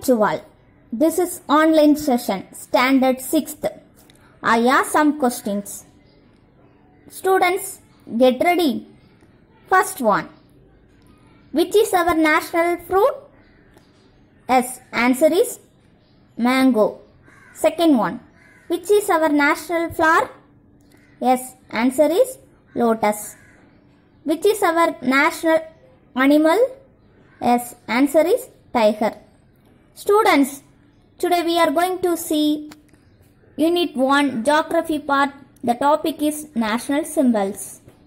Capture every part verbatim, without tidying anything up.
twelve. This is online session, standard sixth. I ask some questions. Students, get ready. First one. Which is our national fruit? Yes, answer is mango. Second one. Which is our national flower? Yes, answer is lotus. Which is our national animal? Yes, answer is tiger. Students, today we are going to see Unit one Geography part. The topic is national symbols.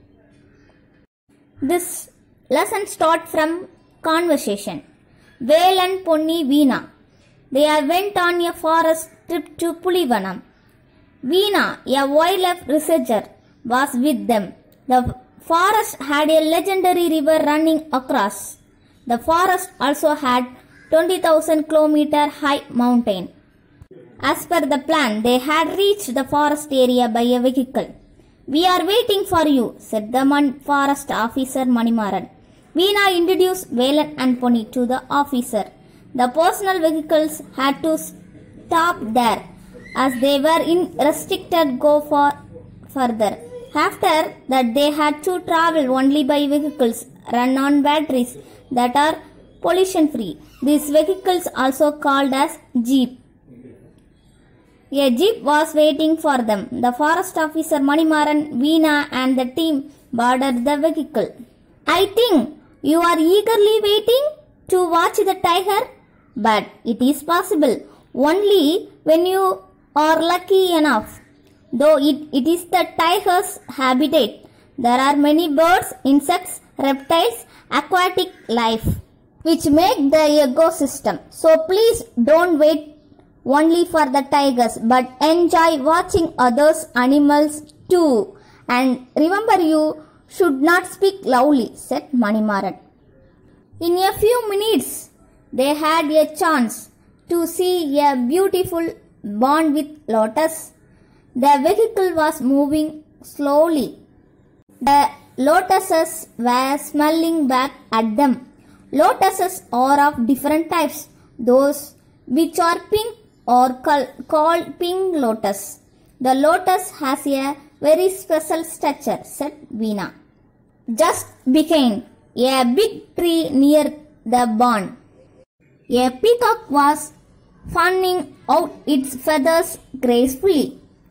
This lesson starts from conversation. Vel and Ponni Veena. They went on a forest trip to Pulivanam. Veena, a wildlife researcher, was with them. The forest had a legendary river running across. The forest also had twenty thousand kilometer high mountain. As per the plan, they had reached the forest area by a vehicle. We are waiting for you, said the forest officer Manimaran. Veena introduced Velan and Ponni to the officer. The personal vehicles had to stop there as they were in restricted go for further. After that, they had to travel only by vehicles run on batteries that are pollution free. These vehicles also called as jeep. A jeep was waiting for them. The forest officer Manimaran, Veena and the team boarded the vehicle. I think you are eagerly waiting to watch the tiger, but it is possible only when you are lucky enough. Though it, it is the tiger's habitat, there are many birds, insects, reptiles, aquatic life which make the ecosystem. So please don't wait only for the tigers, but enjoy watching others animals too. And remember, you should not speak loudly, said Manimaran. In a few minutes, they had a chance to see a beautiful pond with lotus. The vehicle was moving slowly. The lotuses were smiling back at them. Lotuses are of different types. Those which are pink are called pink lotus. The lotus has a very special structure, said Veena. Just behind a big tree near the barn, a peacock was fanning out its feathers gracefully.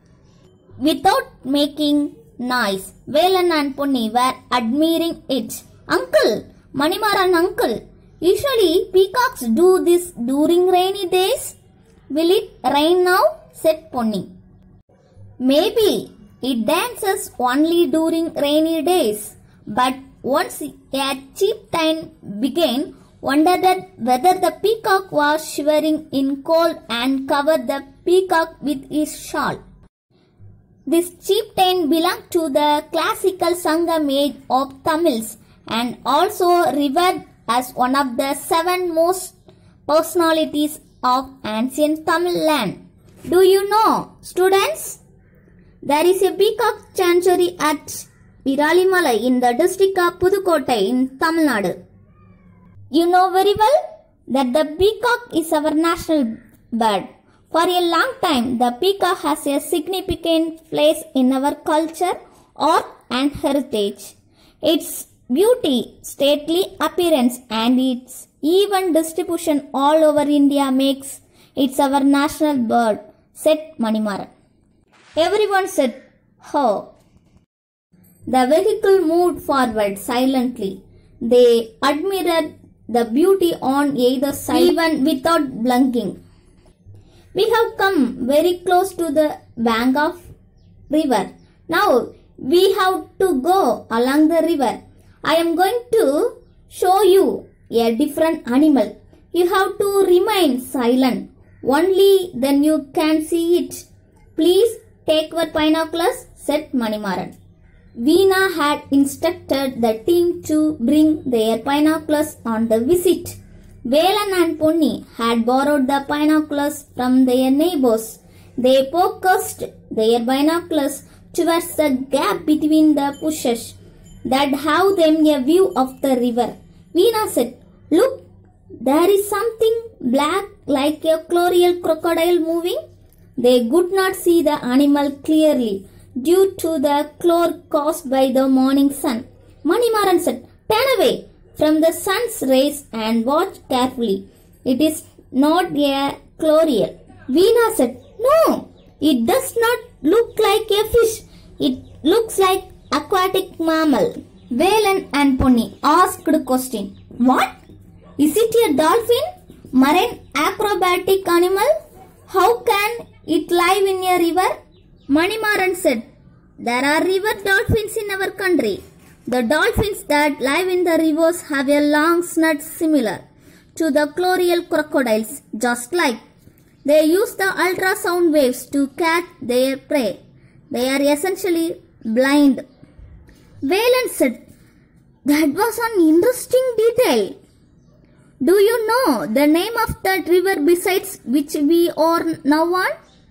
Without making noise, Velan and Ponni were admiring it. Uncle, Manimaran uncle, usually peacocks do this during rainy days. Will it rain now? Said Ponni. Maybe it dances only during rainy days, but once a chieftain began wondered whether the peacock was shivering in cold and covered the peacock with his shawl. This chieftain belonged to the classical Sangam age of Tamils and also revered as one of the seven most personalities of ancient Tamil land. Do you know, students? There is a peacock sanctuary at Viralimalai in the district of Pudukkottai in Tamil Nadu. You know very well that the peacock is our national bird. For a long time, the peacock has a significant place in our culture, art and heritage. Its beauty, stately appearance and its even distribution all over India makes it our national bird, said Manimaran. Everyone said, "Ho." The vehicle moved forward silently. They admired the beauty on either side even without blinking. We have come very close to the bank of river. Now we have to go along the river. I am going to show you a different animal. You have to remain silent. Only then you can see it. Please take your binoculars, said Manimaran. Veena had instructed the team to bring their binoculars on the visit. Velan and Ponni had borrowed the binoculars from their neighbors. They focused their binoculars towards the gap between the bushes that have them a view of the river. Veena said, "Look, There is something black like a chlorial crocodile moving. They could not see the animal clearly due to the chlor caused by the morning sun. Manimaran said, "Turn away from the sun's rays and watch carefully. It is not a chlorial." Veena said, "No, it does not look like a fish. It looks like aquatic mammal." Velan and Ponni asked question. "What? Is it a dolphin? Marine acrobatic animal? How can it live in a river?" Manimaran said, "There are river dolphins in our country. The dolphins that live in the rivers have a long snout similar to the chlorial crocodiles, just like they use the ultrasound waves to catch their prey. They are essentially blind." Velan said, "That was an interesting detail. Do you know the name of that river besides which we are now on?"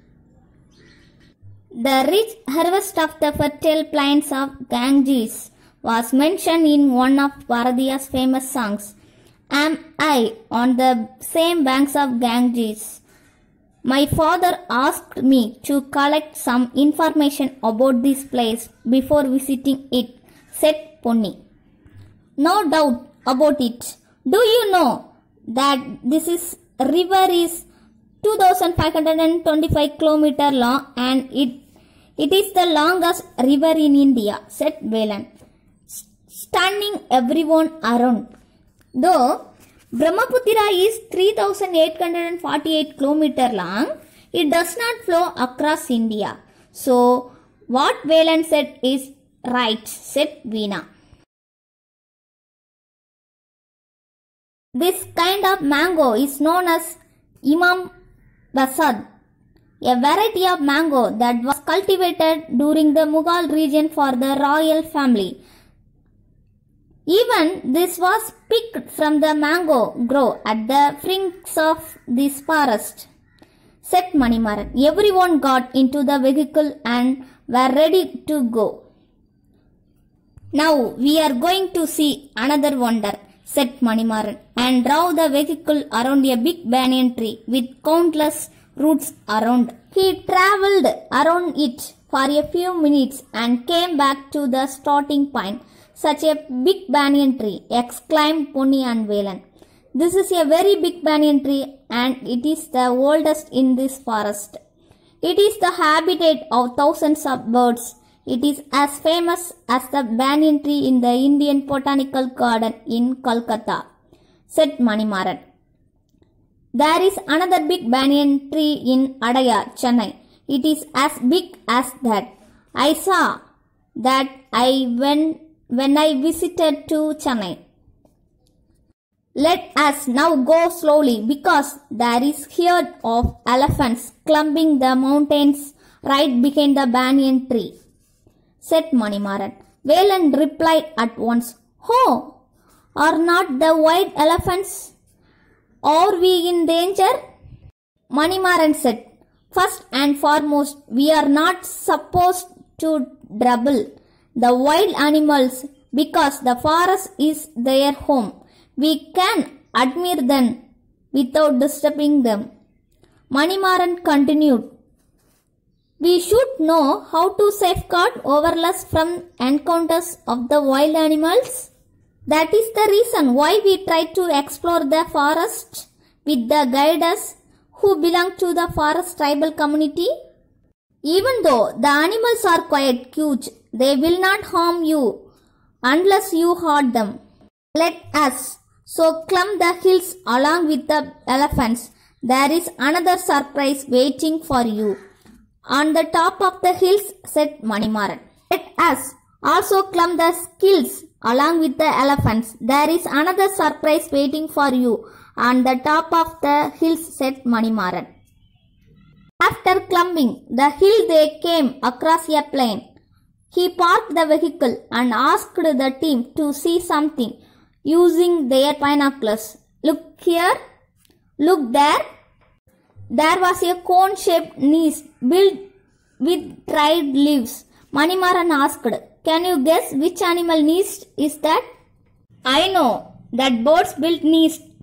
The rich harvest of the fertile plains of Ganges was mentioned in one of Bharatiya's famous songs. "Am I on the same banks of Ganges? My father asked me to collect some information about this place before visiting it," said Ponni. "No doubt about it. Do you know that this is river is two thousand five hundred twenty-five kilometers long and it, it is the longest river in India," said Velan, stunning everyone around. Though Brahmaputra is three thousand eight hundred forty-eight kilometers long, it does not flow across India. So, what Velan said is right, said Veena. This kind of mango is known as Imam Basad, a variety of mango that was cultivated during the Mughal region for the royal family. Even this was picked from the mango grove at the frinks of this forest, said Manimaran. Everyone got into the vehicle and were ready to go. "Now we are going to see another wonder," said Manimaran, and drove the vehicle around a big banyan tree with countless roots around. He travelled around it for a few minutes and came back to the starting point. "Such a big banyan tree," exclaimed Ponni and Velan. "This is a very big banyan tree and it is the oldest in this forest. It is the habitat of thousands of birds. It is as famous as the banyan tree in the Indian Botanical Garden in Kolkata," said Manimaran. "There is another big banyan tree in Adaya, Chennai. It is as big as that. I saw that I went when I visited to Chennai. Let us now go slowly because there is herd of elephants climbing the mountains right behind the banyan tree," said Manimaran. Velan replied at once, "Oh, are not the white elephants? Are we in danger?" Manimaran said, "First and foremost, we are not supposed to trouble the wild animals because the forest is their home. We can admire them without disturbing them." Manimaran continued, "We should know how to safeguard ourselves from encounters of the wild animals. That is the reason why we try to explore the forest with the guides who belong to the forest tribal community. Even though the animals are quite huge, they will not harm you unless you hurt them. Let us so climb the hills along with the elephants. There is another surprise waiting for you on the top of the hills," said Manimaran. "Let us also climb the hills along with the elephants. There is another surprise waiting for you on the top of the hills," said Manimaran. After climbing the hill, they came across a plain. He parked the vehicle and asked the team to see something using their binoculars. "Look here, look there." There was a cone-shaped nest built with dried leaves. Manimaran asked, "Can you guess which animal nest is that?" "I know that birds build nest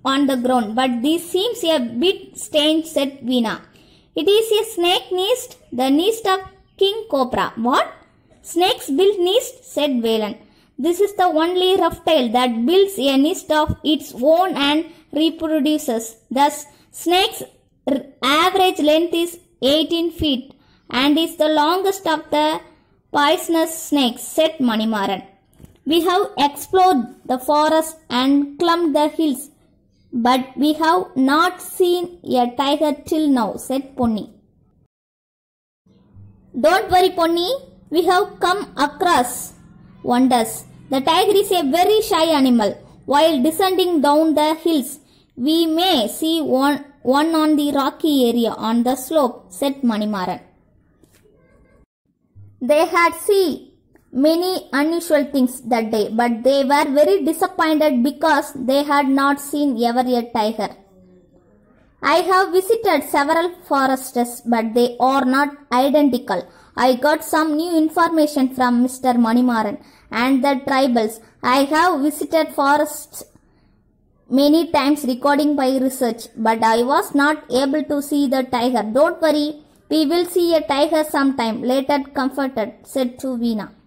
on the ground, but this seems a bit strange, said Veena. It is a snake nest, the nest of king cobra. What? Snakes build nest, said Velan. This is the only reptile that builds a nest of its own and reproduces. Thus, snake's average length is eighteen feet and is the longest of the poisonous snakes, said Manimaran. We have explored the forest and climbed the hills, but we have not seen a tiger till now, said Ponni. Don't worry, Ponni. We have come across wonders. The tiger is a very shy animal. While descending down the hills, we may see one, one on the rocky area on the slope, said Manimaran. They had seen many unusual things that day, but they were very disappointed because they had not seen ever a tiger. I have visited several forests, but they are not identical. I got some new information from Mister Manimaran and the tribals. I have visited forests many times recording by research, but I was not able to see the tiger. Don't worry, we will see a tiger sometime later, comforted, said to Veena.